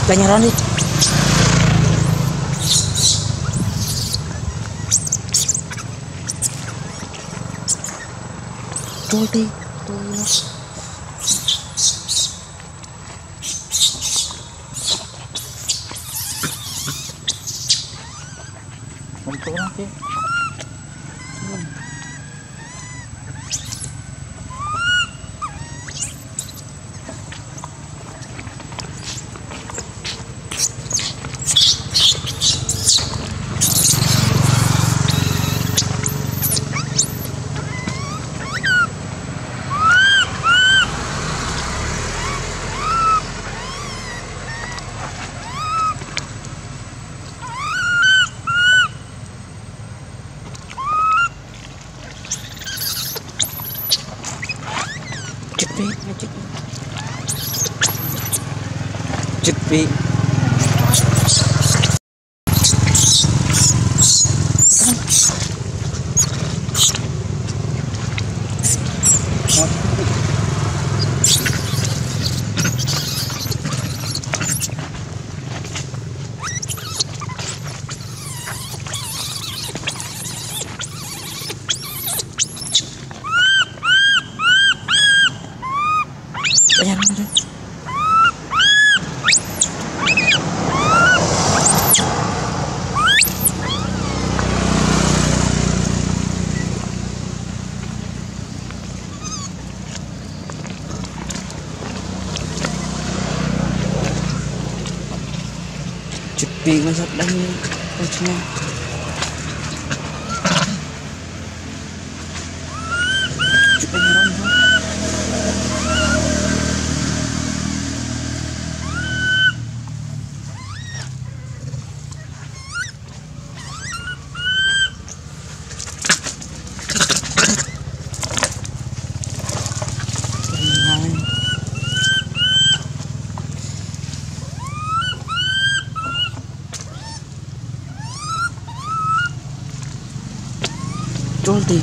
Penyeron nih. Tuh deh, tuh. Untuk nanti. Cepet. Cepet masak lagi kucingnya. Cepet nyeron. Jolti.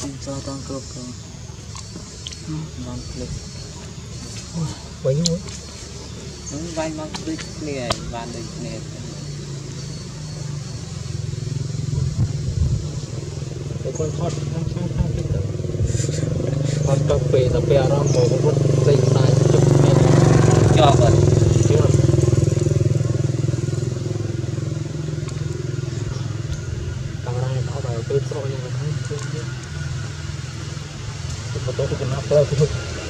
cho tao cướp rồi ngon lực bấy nhiêu nó vai mang đứt nè và đứt nè cái con thọt khang cái tờ con cà phê tập bè ra mồ một dây sai chụp này cho vậy camera này có bài bê pro nhưng mà không chơi một số cái nắp pro thì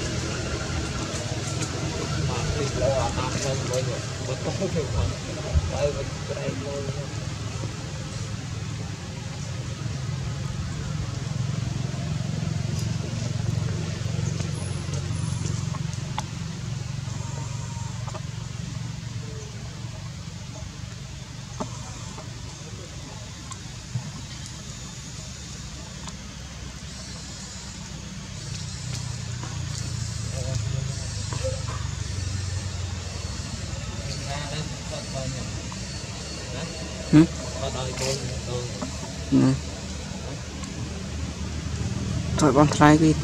mà đi lâu à tạm hơn mọi người một số cái khoản phải một cái lâu thôi con trai đi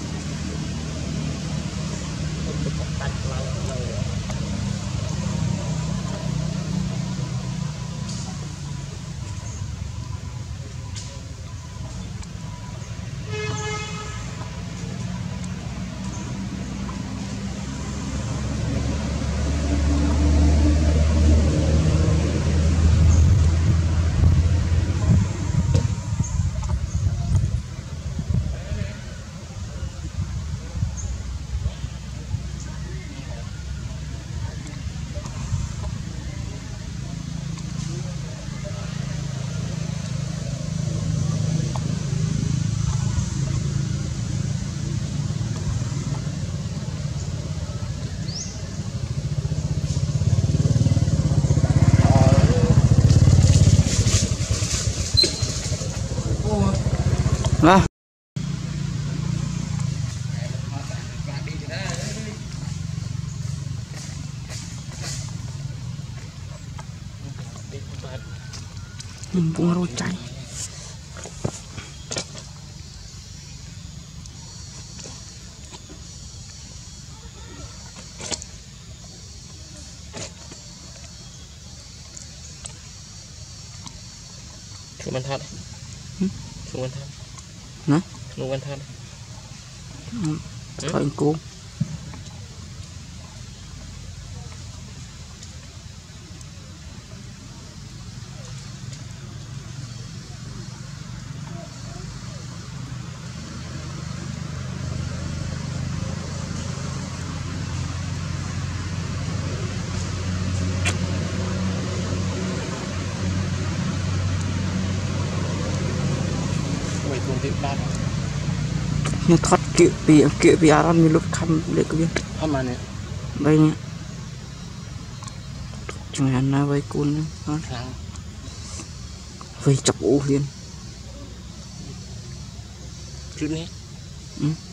Vâng. Bung rô cháy. Chúng mình thật. Chúng mình thật. Nè. Chúng mình thật. Thôi cô. Nó thoát kiểu bị aran như lúc khăm để có biết không mà nè đây nhé chẳng hạn là với cún với chọc ổ viên chút nè